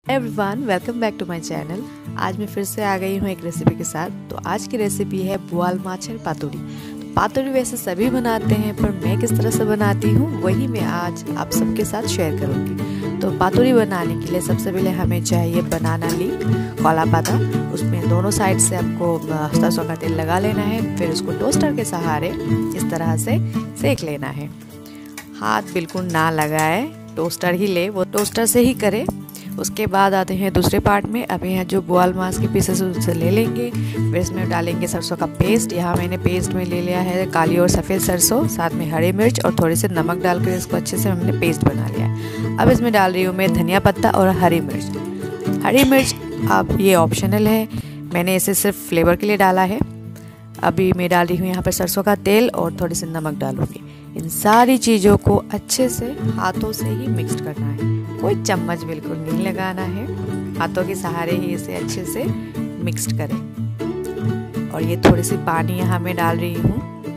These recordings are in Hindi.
Everyone, welcome back to my channel. आज मैं फिर से आ गई हूँ एक रेसिपी के साथ। तो आज की रेसिपी है बुआल माछर पातुरी। तो पातुरी वैसे सभी बनाते हैं, पर मैं किस तरह से बनाती हूँ वही मैं आज आप सबके साथ शेयर करूँगी। तो पातुरी बनाने के लिए सबसे पहले हमें चाहिए बनाना लीफ, कौला पाता। उसमें दोनों साइड से आपको सरसों का तेल लगा लेना है। फिर उसको टोस्टर के सहारे इस तरह से सेक लेना है। हाथ बिल्कुल ना लगाए, टोस्टर ही ले, वो टोस्टर से ही करे। उसके बाद आते हैं दूसरे पार्ट में। अब यहाँ जो बोआल मांस के पीसेस उससे ले लेंगे। फिर इसमें डालेंगे सरसों का पेस्ट। यहाँ मैंने पेस्ट में ले लिया है काली और सफ़ेद सरसों, साथ में हरी मिर्च और थोड़े से नमक डालकर इसको अच्छे से हमने पेस्ट बना लिया है। अब इसमें डाल रही हूँ मैं धनिया पत्ता और हरी मिर्च। हरी मिर्च अब ये ऑप्शनल है, मैंने इसे सिर्फ फ्लेवर के लिए डाला है। अभी मैं डाल रही हूँ यहाँ पर सरसों का तेल और थोड़े से नमक डालूँगी। इन सारी चीज़ों को अच्छे से हाथों से ही मिक्स करना है, कोई चम्मच बिल्कुल नहीं लगाना है। हाथों के सहारे ही इसे अच्छे से मिक्स करें। और ये थोड़ी सी पानी यहाँ मैं डाल रही हूँ।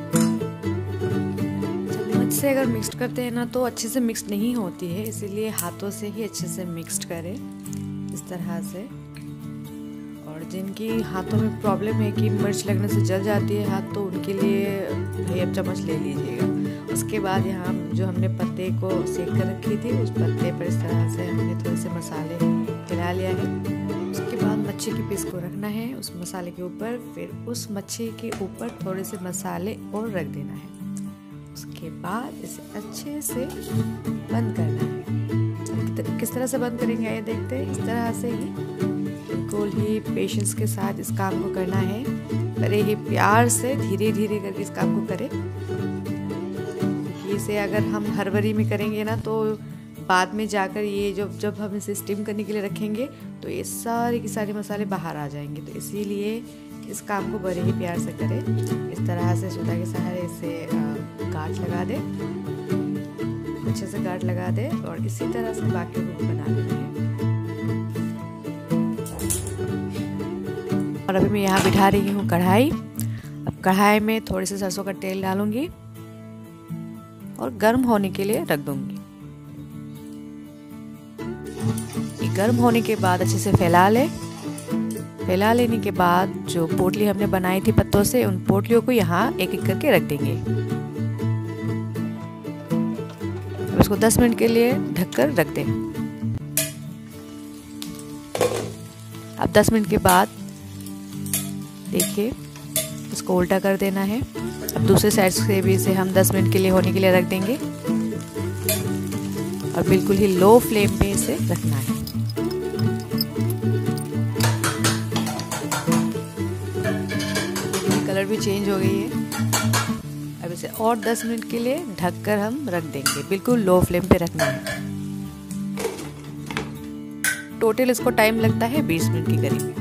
चम्मच से अगर मिक्स करते हैं ना तो अच्छे से मिक्स नहीं होती है, इसीलिए हाथों से ही अच्छे से मिक्स करें इस तरह से। और जिनकी हाथों में प्रॉब्लम है कि मिर्च लगने से जल जाती है हाथ, तो उनके लिए भाई अब चम्मच ले लीजिएगा। उसके बाद यहाँ जो हमने पत्ते को सेक कर रखी थी, उस पत्ते पर इस तरह से हमने थोड़े से मसाले मिला लिया है। उसके बाद मच्छी की पीस को रखना है उस मसाले के ऊपर। फिर उस मच्छी के ऊपर थोड़े से मसाले और रख देना है। उसके बाद इसे अच्छे से बंद करना है। किस तरह से बंद करेंगे ये देखते हैं। इस तरह से ही बिल्कुल ही पेशेंस के साथ इस काम को करना है। बड़े ही प्यार से धीरे धीरे करके इस काम को करें। इसे अगर हम हरबरी में करेंगे ना तो बाद में जाकर ये जब हम इसे स्टीम करने के लिए रखेंगे तो ये सारे के सारे मसाले बाहर आ जाएंगे। तो इसीलिए इस काम को बड़े ही प्यार से करें। इस तरह से सूता के सहारे इसे गांठ लगा दे, अच्छे से गांठ लगा दे। और इसी तरह से बाकी को बना लेना है। और अभी मैं यहाँ बिठा रही हूँ कढ़ाई। अब कढ़ाई में थोड़ी सी सरसों का तेल डालूंगी और गर्म होने के लिए रख दूंगी। ये गर्म होने के बाद अच्छे से फैला लेने के बाद जो पोटली हमने बनाई थी पत्तों से, उन पोटलियों को यहाँ एक एक करके रख देंगे। अब इसको 10 मिनट के लिए ढककर रख दें। अब 10 मिनट के बाद देखिए इसको उल्टा कर देना है। अब दूसरे साइड से भी इसे हम 10 मिनट के लिए होने के लिए रख देंगे और बिल्कुल ही लो फ्लेम पे इसे रखना है। कलर भी चेंज हो गई है। अब इसे और 10 मिनट के लिए ढककर हम रख देंगे। बिल्कुल लो फ्लेम पे रखना है। टोटल इसको टाइम लगता है 20 मिनट के करीब।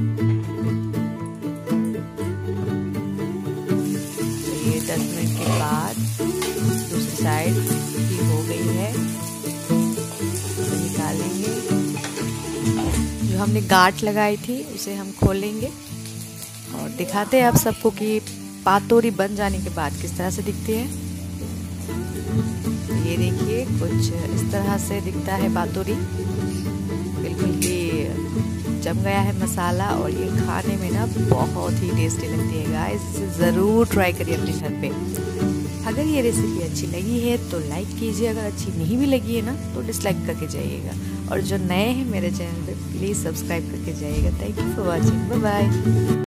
10 मिनट के बाद दूसरी साइड भी हो गई है, तो निकालेंगे। जो हमने गांठ लगाई थी उसे हम खोलेंगे और दिखाते हैं आप सबको कि पातुरी बन जाने के बाद किस तरह से दिखती है। ये देखिए कुछ इस तरह से दिखता है पातुरी। बिल्कुल ही जम गया है मसाला और ये खाने में ना बहुत ही टेस्टी लगती है गाइस। इसे ज़रूर ट्राई करिए अपने घर पे। अगर ये रेसिपी अच्छी लगी है तो लाइक कीजिए, अगर अच्छी नहीं भी लगी है ना तो डिसलाइक करके जाइएगा। और जो नए हैं मेरे चैनल पे प्लीज़ सब्सक्राइब करके जाइएगा। Thank you for watching, bye bye.